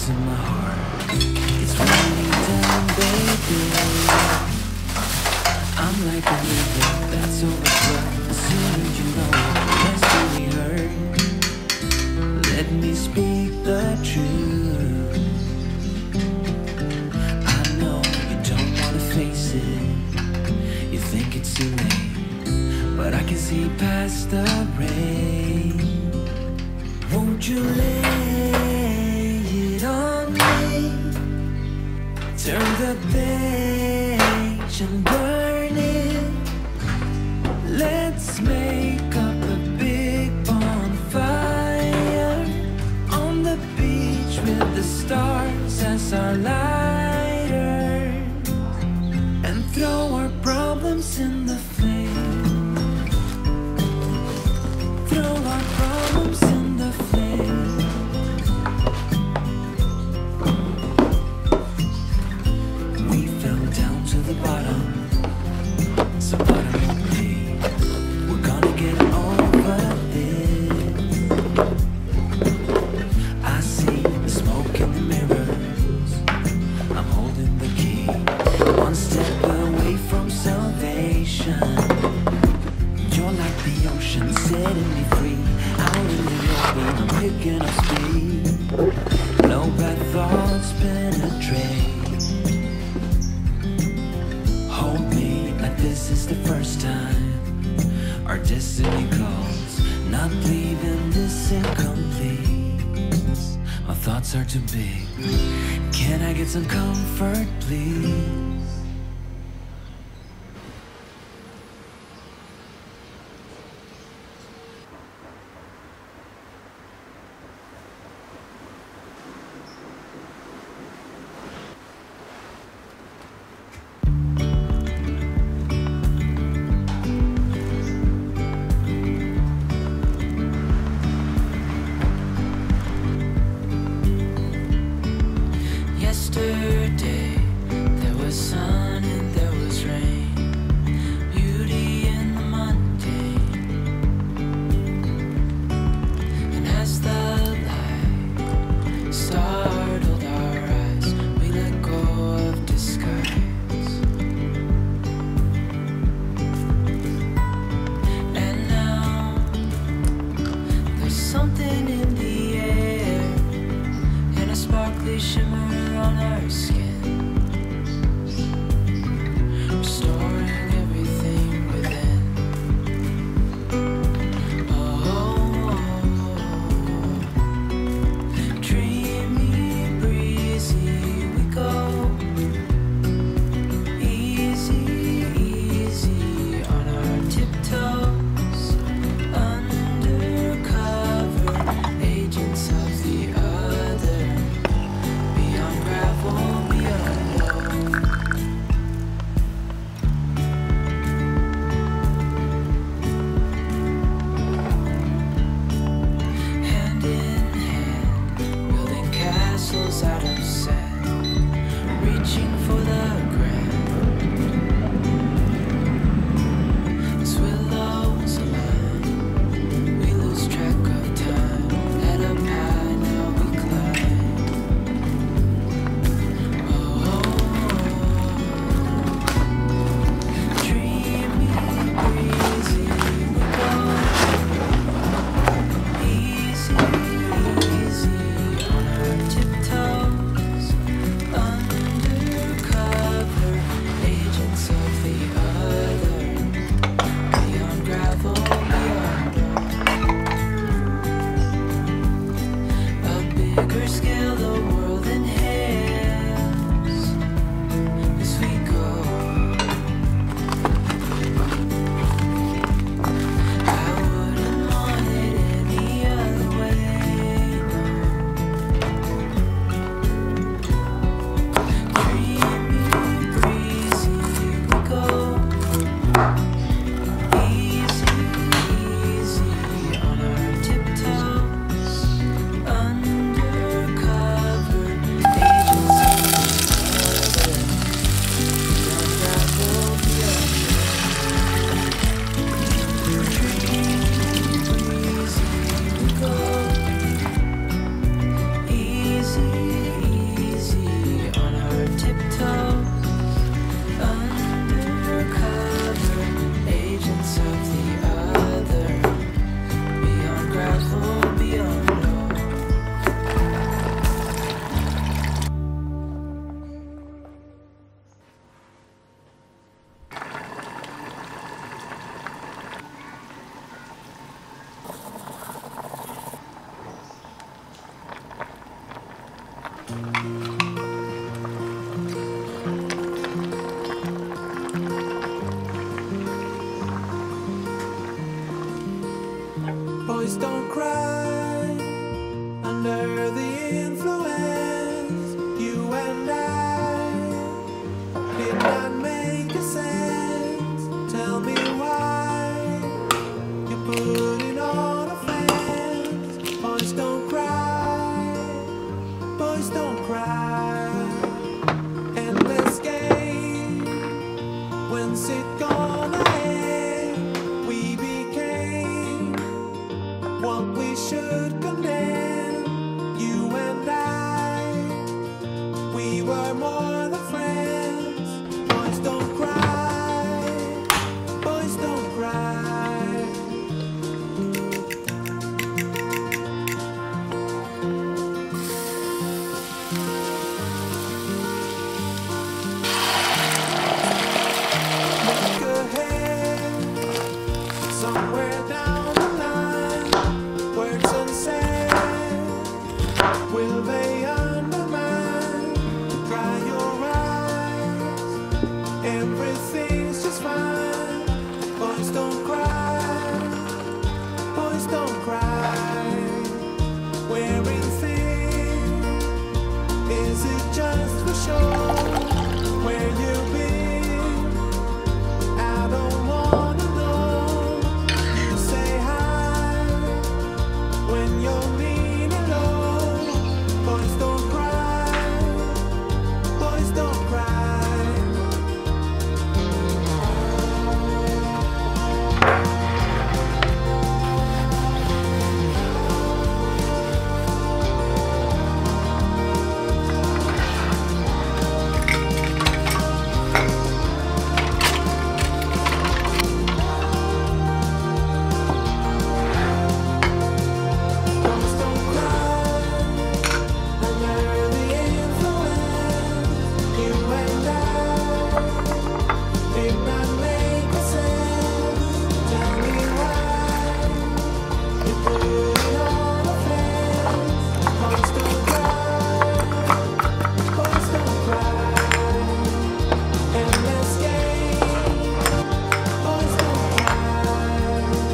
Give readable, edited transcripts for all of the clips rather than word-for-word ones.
to my heart. It's raining down, baby. I'm like a river that's overflowing. The sooner you know it, the less we hurt. Let me speak the truth. I know you don't wanna face it. You think it's too late, but I can see past the rain. Won't you lay it on me? Turn the page and burn it. Let's make up a big bonfire on the beach with the stars as our lighter, and throw our problems in the flame. Throw our problems in the flame. We fell down to the bottom, so bottom of me. We're gonna get over this. I see the smoke in the mirrors. I'm holding the key, one step away from salvation. You're like the ocean, setting me free. Out in the open, I'm picking up speed. No bad thoughts penetrate. Hold me like this is the first time. Our destiny calls, not leaving this incomplete. My thoughts are too big. Can I get some comfort, please? Yesterday, there was sun and there was rain, beauty in the mundane. And as the light startled our eyes, we let go of disguise. And now, there's something in the air, and a sparkly shimmer on our skin, restoring everything within. Oh, dreamy, breezy, we go. Easy, easy on our tiptoes, undercover agents of the other. Beyond gravel, beyond Boys don't cry under the influence. You and I did not make a sense. Tell me why you put it on offense. Boys don't cry, boys don't cry. Endless game, when's it gonna end? We became what we should condemn. You and I, we were more than friends. Boys don't cry, boys don't cry. Look ahead, somewhere down the line, words unsaid, will they undermine? Dry your eyes, everything's just fine. Boys don't cry, boys don't cry. Wearing thin, is it just for show? Where you been? I don't wanna know. You say hi when you're leaning low. Boys don't cry, boys don't cry. Boys don't cry under the influence. You and I did not make a sense. Tell me why you put it on offense. Boys don't cry, boys don't cry. Endless game, boys don't cry.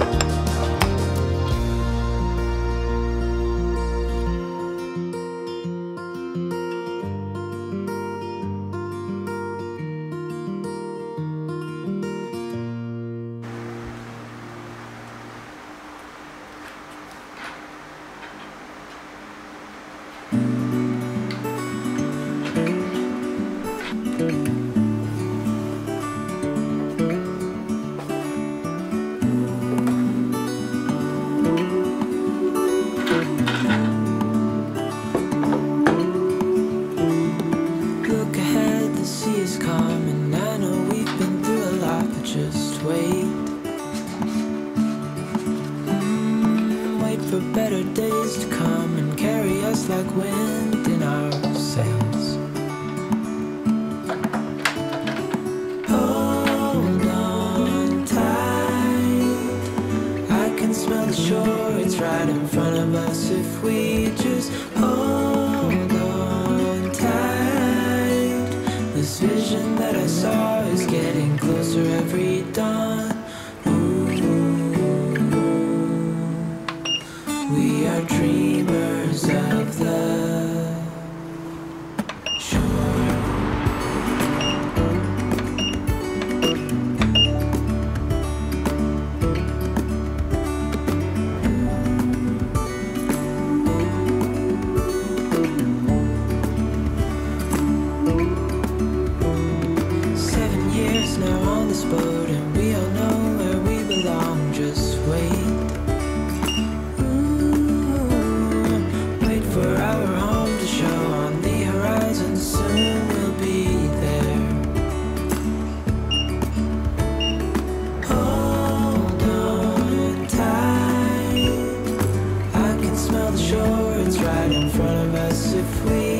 7 years now on this boat, and we all know where we belong. Just wait. Wait for our home to show on the horizon. Soon we'll be there. Hold on tight. I can smell the shore, it's right in front of us if we